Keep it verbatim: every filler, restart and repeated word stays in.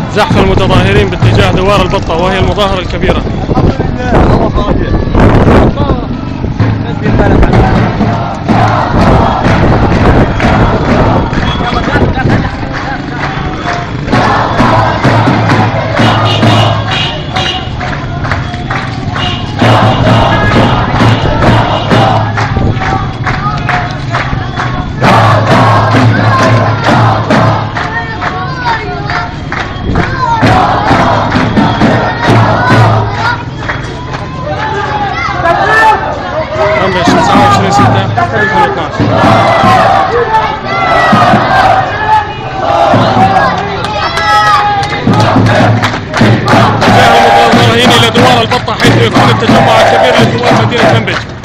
زحف المتظاهرين باتجاه دوار البطة وهي المظاهرة الكبيرة. تسعة وعشرين ستة ألفين واثناشر. اتجاه المتظاهرين إلى دوار البطة حيث يكون التجمع الكبير لدوار مدينة منبج.